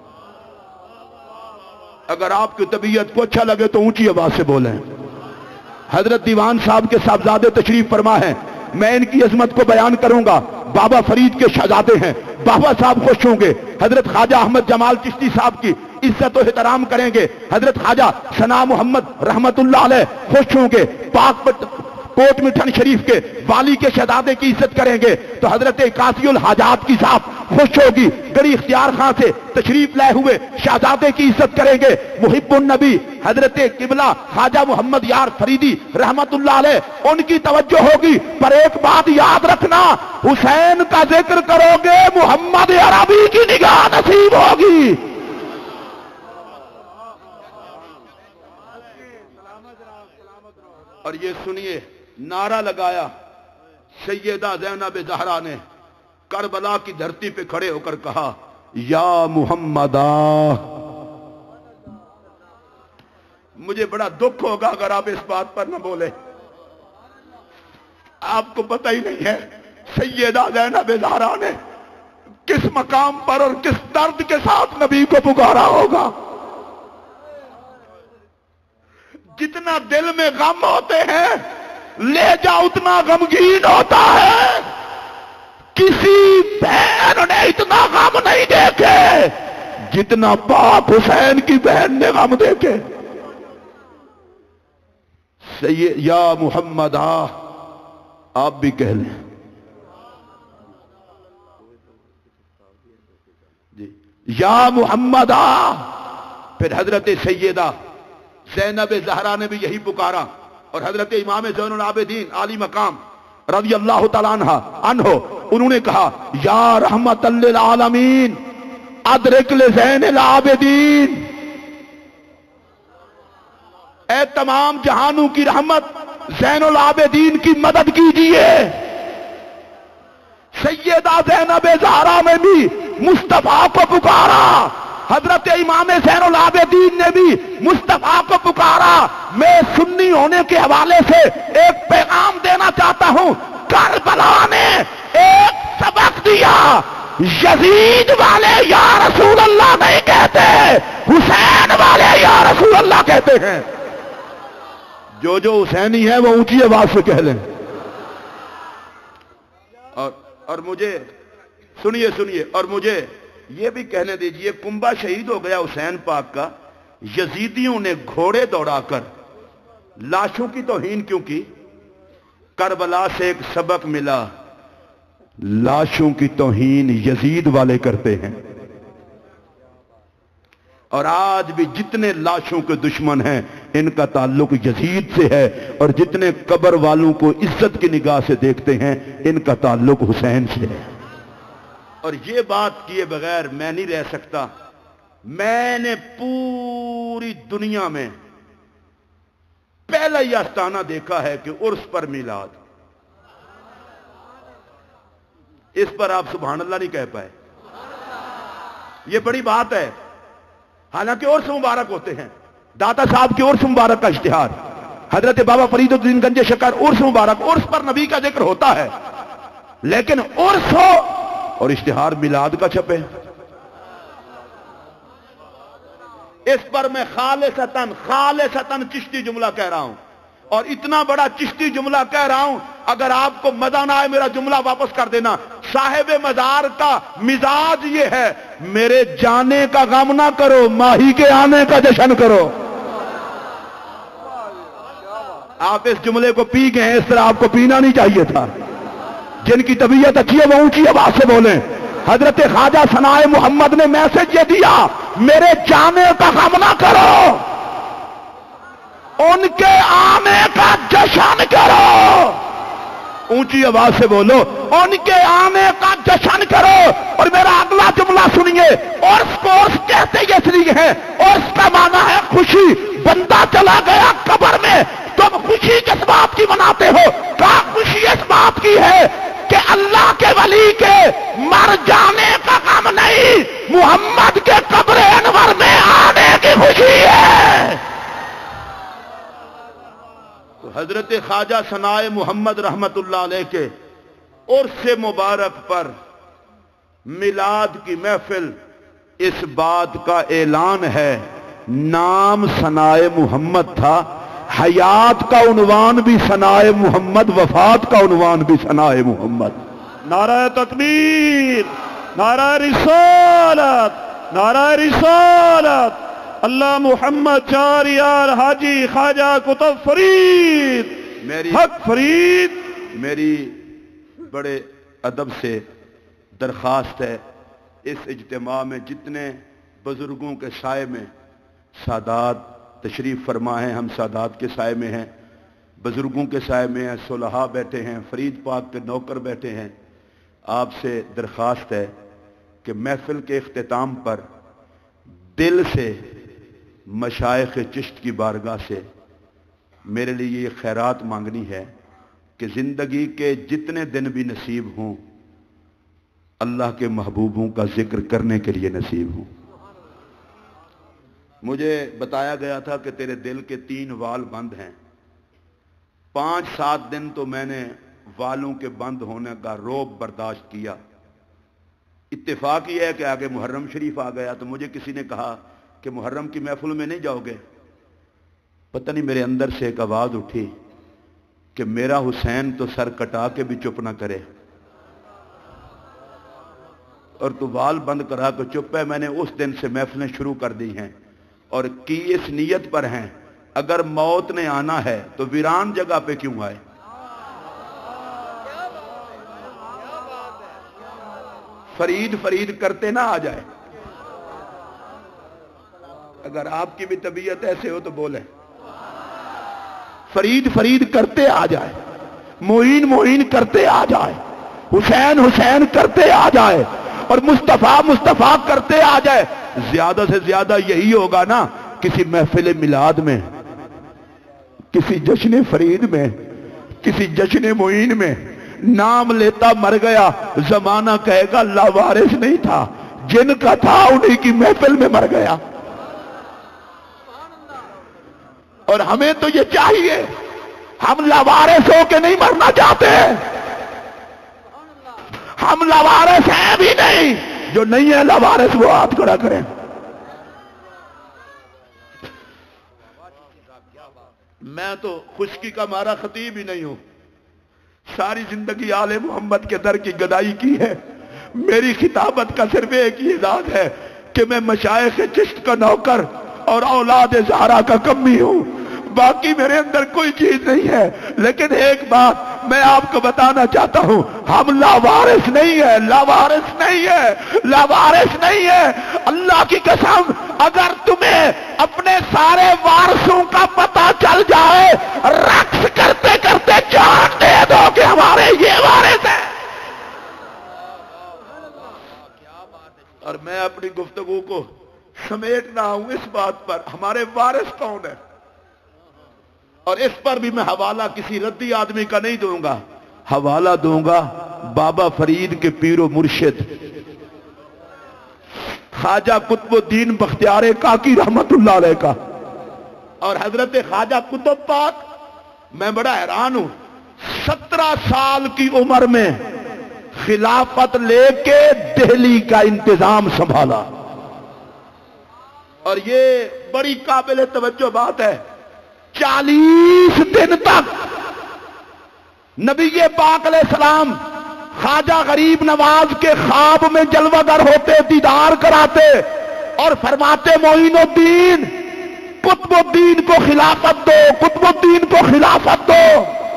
اگر آپ کی طبیعت کو اچھا لگے تو اونچی آواز سے بولیں. حضرت دیوان صاحب کے صاحبزادے تشریف فرما ہیں، میں ان کی عظمت کو بیان کروں گا. بابا فرید کے شہزادے ہیں، بابا صاحب خوش ہوں گے. حضرت خواجہ احمد جمال چشتی صاحب کی عزت و احترام کریں گے. حضرت خواجہ ثنا محمد رحمت اللہ علیہ خوش ہوں گے. پاک کوٹ مٹھن شریف کے والی کے شہزادے کی عزت کریں گے تو حضرت قاضی الحاجات کی ذات خوش ہوگی. گڑی اختیار خان سے تشریف لائے ہوئے شہزادے کی عزت کریں گے. محب النبی حضرت قبلہ خواجہ محمد یار فریدی رحمت اللہ علیہ ان کی توجہ ہوگی. پر ایک بات یاد رکھنا، حسین کا ذکر کرو گے محمد عربی کی نگاہ نصیب ہوگی. اور یہ سنیے، نعرہ لگایا سیدہ زینب زہرا نے، کربلا کی دھرتی پہ کھڑے ہو کر کہا یا محمدہ. مجھے بڑا دکھ ہوگا اگر آپ اس بات پر نہ بولے. آپ کو پتہ ہی نہیں ہے سیدہ زینب زہرا نے کس مقام پر اور کس درد کے ساتھ نبی کو پکارا ہوگا. جتنا دل میں غم ہوتے ہیں لے جا اتنا غمگین ہوتا ہے. کسی بہن نے اتنا غم نہیں دیکھے جتنا پاک حسین کی بہن نے غم دیکھے. سید یا محمد آ، آپ بھی کہہ لیں جی یا محمد آ. پھر حضرت سیدہ زینب زہرا نے بھی یہی پکارا اور حضرت امام زین العابدین عالی مقام رضی اللہ تعالیٰ عنہ عنہ انہوں نے کہا یا رحمت للعالمین ادرک لزین العابدین. اے تمام جہانوں کی رحمت زین العابدین کی مدد کیجیے۔ سیدہ زینب زہرا نے بھی مصطفیٰ کو پکارا، حضرت امام زین العابدین نے بھی مصطفیٰ کو پکارا۔ میں سنی ہونے کے حوالے سے ایک پیغام دینا چاہتا ہوں، کربلا نے ایک سبق دیا، یزید والے یا رسول اللہ نہیں کہتے، حسین والے یا رسول اللہ کہتے ہیں۔ جو جو حسینی ہے وہ اونچی آواز سے کہہ لیں۔ اور اور مجھے سنیے سنیے اور مجھے یہ بھی کہنے دیجئے، کنبہ شہید ہو گیا حسین پاک کا، یزیدیوں نے گھوڑے دوڑا کر لاشوں کی توہین کیوں کی؟ کربلا سے ایک سبق ملا، لاشوں کی توہین یزید والے کرتے ہیں، اور آج بھی جتنے لاشوں کے دشمن ہیں ان کا تعلق یزید سے ہے، اور جتنے قبر والوں کو عزت کی نگاہ سے دیکھتے ہیں ان کا تعلق حسین سے ہے۔ اور یہ بات کیے بغیر میں نہیں رہ سکتا۔ میں نے پوری دنیا میں پہلا ہی آستانہ دیکھا ہے کہ عرس پر میلاد، اس پر آپ سبحان اللہ نہیں کہہ پائے، یہ بڑی بات ہے۔ حالانکہ عرس مبارک ہوتے ہیں، داتا صاحب کے عرس مبارک کا اشتہار، حضرت بابا فرید الدین گنج شکر عرس مبارک، عرس پر نبی کا ذکر ہوتا ہے، لیکن عرس ہو اور اشتہار میلاد کا چھپے، اس پر میں خالصتاً خالصتاً چشتی جملہ کہہ رہا ہوں، اور اتنا بڑا چشتی جملہ کہہ رہا ہوں، اگر آپ کو مزہ نہ آئے میرا جملہ واپس کر دینا۔ صاحب مزار کا مزاج یہ ہے، میرے جانے کا غم نہ کرو، ماہی کے آنے کا جشن کرو۔ آپ اس جملے کو پی گئے ہیں، اس طرح آپ کو پینا نہیں چاہیے تھا۔ جن کی طبیعت اچھی ہے وہ اونچی آواز سے بولیں۔ حضرت خواجہ ثنائے محمد نے میسج یہ دیا، میرے جانے کا غم نہ کرو، ان کے آنے کا جشن کرو۔ اونچی آواز سے بولو، ان کے آنے کا جشن کرو۔ اور میرا اگلا جملہ سنیے، عرس کو عرس کہتے اس لیے ہیں، عرس کا معنی ہے خوشی۔ بندہ چلا گیا قبر میں، تم خوشی کس بات کی مناتے ہو؟ کہا خوشی اس بات کی ہے کہ اللہ کے ولی کے مر جانے کا غم نہیں، محمد کے قبر انور میں آنے کی خوشی ہے۔ تو حضرت خواجہ ثنائے محمد رحمت اللہ علیہ کے عرس مبارک پر میلاد کی محفل اس بات کا اعلان ہے، نام ثنائے محمد تھا، حیات کا عنوان بھی ثنائے محمد، وفات کا عنوان بھی ثنائے محمد۔ نعرہ تکبیر، نعرہ رسالت، نعرہ رسالت، اللہ محمد چار یار حاجی خواجہ کتب فرید میری حق فرید۔ میری بڑے ادب سے درخواست ہے، اس اجتماع میں جتنے بزرگوں کے سائے میں سادات تشریف فرما ہیں، ہم سادات کے سائے میں ہیں، بزرگوں کے سائے میں ہیں، صلحاء بیٹھے ہیں، فرید پاک کے نوکر بیٹھے ہیں، آپ سے درخواست ہے کہ محفل کے اختتام پر دل سے مشائخ چشت کی بارگاہ سے میرے لیے یہ خیرات مانگنی ہے کہ زندگی کے جتنے دن بھی نصیب ہوں اللہ کے محبوبوں کا ذکر کرنے کے لیے نصیب ہوں۔ مجھے بتایا گیا تھا کہ تیرے دل کے تین وال بند ہیں، پانچ سات دن تو میں نے والوں کے بند ہونے کا روب برداشت کیا۔ اتفاق یہ ہے کہ آگے محرم شریف آ گیا، تو مجھے کسی نے کہا کہ محرم کی محفل میں نہیں جاؤ گے؟ پتہ نہیں میرے اندر سے ایک آواز اٹھی کہ میرا حسین تو سر کٹا کے بھی چپ نہ کرے، اور تو وال بند کرا کے چپ ہے۔ میں نے اس دن سے محفلیں شروع کر دی ہیں، اور کی اس نیت پر ہیں اگر موت نے آنا ہے تو ویران جگہ پہ کیوں آئے۔ فرید فرید کرتے نہ آ جائے۔ اگر آپ کی بھی طبیعت ایسے ہو تو بولیں، فرید فرید کرتے آ جائے، معین معین کرتے آ جائے، حسین حسین کرتے آ جائے، اور مصطفیٰ مصطفیٰ کرتے آ جائے۔ زیادہ سے زیادہ یہی ہوگا نا کسی محفل میلاد میں کسی جشن فرید میں، کسی جشن معین میں نام لیتا مر گیا، زمانہ کہے گا لاوارث نہیں تھا، جن کا تھا انہیں کی محفل میں مر گیا۔ اور ہمیں تو یہ چاہیے، ہم لاوارث ہو کے نہیں مرنا چاہتے، ہم لاوارث ہیں بھی نہیں، جو نہیں ہے لاوارث وہ ہاتھ کھڑا کریں۔ میں تو خشکی کا مارا خطیب ہی نہیں ہوں، ساری زندگی آل محمد کے در کی گدائی کی ہے، میری خطابت کا صرف ایک ہی اعزاز ہے کہ میں مشائخ چشت کا نوکر اور اولاد زہرا کا کمی ہوں، باقی میرے اندر کوئی چیز نہیں ہے۔ لیکن ایک بات میں آپ کو بتانا چاہتا ہوں، ہم لاوارث نہیں ہے، لاوارث نہیں ہے، لاوارث نہیں ہے۔ اللہ کی قسم اگر تمہیں اپنے سارے وارثوں کا پتہ چل جائے، رقص کرتے کرتے جان دے دو کہ ہمارے یہ وارث ہیں۔ اور میں اپنی گفتگو کو سمیٹ رہا ہوں اس بات پر، ہمارے وارث کون ہے، اور اس پر بھی میں حوالہ کسی ردی آدمی کا نہیں دوں گا، حوالہ دوں گا بابا فرید کے پیر و مرشد خواجہ قطب الدین بختیار کاکی رحمت اللہ علیہ کا۔ اور حضرت خواجہ قطب پاک، میں بڑا حیران ہوں، سترہ سال کی عمر میں خلافت لے کے دہلی کا انتظام سنبھالا، اور یہ بڑی قابل توجہ بات ہے، چالیس دن تک نبی پاک علیہ السلام خواجہ غریب نواز کے خواب میں جلوہ گر ہوتے، دیدار کراتے اور فرماتے معین الدین قطب الدین کو خلافت دو، قطب الدین کو خلافت دو۔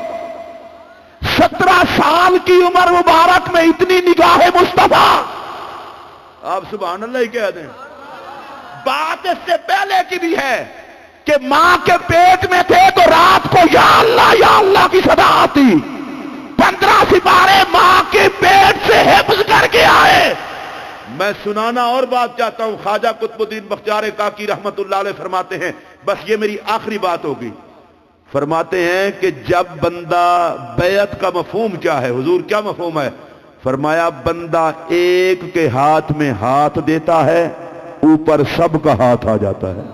سترہ سال کی عمر مبارک میں اتنی نگاہ مصطفیٰ، آپ سبحان اللہ ہی کہہ دیں۔ بات اس سے پہلے کی بھی ہے کہ ماں کے پیٹ میں تھے تو رات کو یا اللہ یا اللہ کی صدا آتی، پندرہ سپارے ماں کے پیٹ سے حفظ کر کے آئے۔ میں سنانا اور بات چاہتا ہوں، خواجہ قطب الدین بختیار کاکی رحمت اللہ علیہ فرماتے ہیں، بس یہ میری آخری بات ہوگی، فرماتے ہیں کہ جب بندہ بیعت کا مفہوم کیا ہے، حضور کیا مفہوم ہے؟ فرمایا بندہ ایک کے ہاتھ میں ہاتھ دیتا ہے، اوپر سب کا ہاتھ آ جاتا ہے۔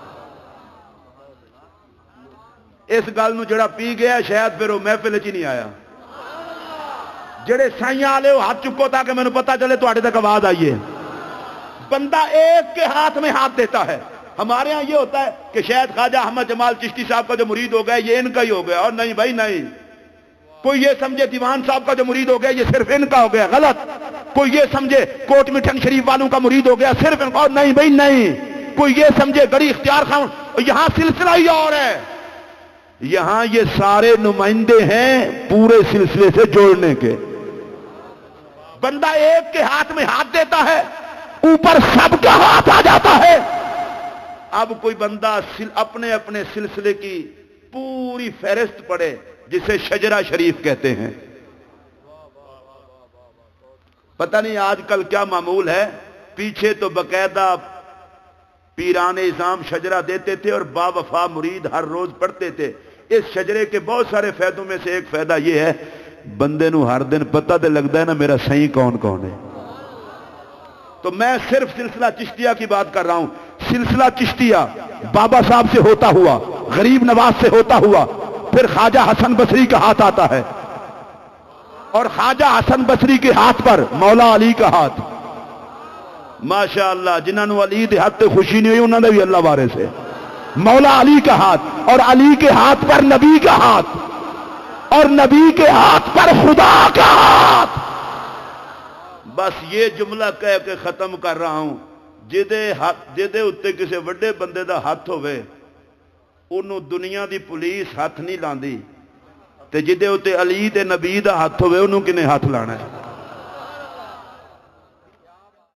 اس گل نو جڑا پی گیا شاید پھر وہ محفل چ نہیں آیا، جڑے سائیاں والے ہاتھ چکو تاکہ میں نے پتا چلے تواڈے تک آواز آئیے۔ بندہ ایک کے ہاتھ میں ہاتھ دیتا ہے۔ ہمارے ہاں یہ ہوتا ہے کہ شاید خواجہ احمد جمال چشتی صاحب کا جو مرید ہو گیا یہ ان کا ہی ہو گیا، اور نہیں بھائی نہیں، کوئی یہ سمجھے دیوان صاحب کا جو مرید ہو گیا یہ صرف ان کا ہو گیا، غلط۔ کوئی یہ سمجھے کوٹ مٹھن شریف والوں کا مرید ہو گیا صرف ان کا، اور نہیں بھائی نہیں۔ کوئی یہ سمجھے گڑی اختیار خان، یہاں سلسلہ ہی اور ہے، یہاں یہ سارے نمائندے ہیں پورے سلسلے سے جوڑنے کے۔ بندہ ایک کے ہاتھ میں ہاتھ دیتا ہے، اوپر سب کا ہاتھ آ جاتا ہے۔ اب کوئی بندہ اپنے اپنے سلسلے کی پوری فہرست پڑھے، جسے شجرہ شریف کہتے ہیں۔ پتہ نہیں آج کل کیا معمول ہے، پیچھے تو باقاعدہ پیران اعظام شجرہ دیتے تھے اور با وفا مرید ہر روز پڑھتے تھے۔ اس شجرے کے بہت سارے فائدوں میں سے ایک فائدہ یہ ہے، بندے نو ہر دن پتہ تے لگتا ہے نا میرا صحیح کون کون ہے۔ تو میں صرف سلسلہ چشتیہ کی بات کر رہا ہوں۔ سلسلہ چشتیہ بابا صاحب سے ہوتا ہوا، غریب نواز سے ہوتا ہوا، پھر خواجہ حسن بصری کا ہاتھ آتا ہے، اور خواجہ حسن بصری کے ہاتھ پر مولا علی کا ہاتھ۔ ماشاءاللہ جنہاں نو علی دے ہاتھ تے خوشی نہیں ہوئی انہاں دا بھی اللہ وارث ہے۔ مولا علی کا ہاتھ، اور علی کے ہاتھ پر نبی کا ہاتھ، اور نبی کے ہاتھ پر خدا کا ہاتھ۔ بس یہ جملہ کہہ کے ختم کر رہا ہوں، جدے جدے اتنے کسی وڈے بندے دا ہاتھ ہوئے انہوں دنیا دی پولیس ہاتھ نہیں لاندی، تے جدے اتنے علی تے نبی دا ہاتھ ہوئے انہوں کنے ہاتھ لانا ہے؟